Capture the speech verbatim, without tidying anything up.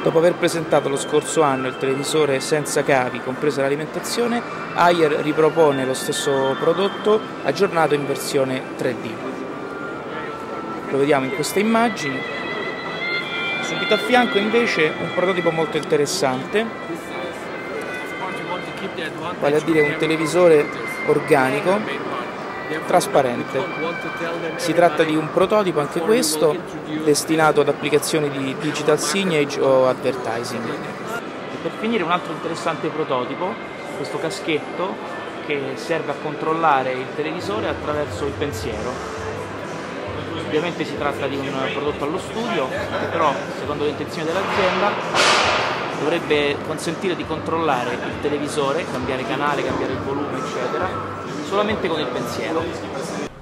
Dopo aver presentato lo scorso anno il televisore senza cavi, compresa l'alimentazione, Haier ripropone lo stesso prodotto aggiornato in versione tre D. Lo vediamo in queste immagini. Subito a fianco invece un prototipo molto interessante, vale a dire un televisore organico trasparente. Si tratta di un prototipo anche questo destinato ad applicazioni di digital signage o advertising. E per finire un altro interessante prototipo, questo caschetto che serve a controllare il televisore attraverso il pensiero. Ovviamente si tratta di un prodotto allo studio che però, secondo le intenzioni dell'azienda, dovrebbe consentire di controllare il televisore, cambiare canale, cambiare il volume, eccetera, solamente con il pensiero.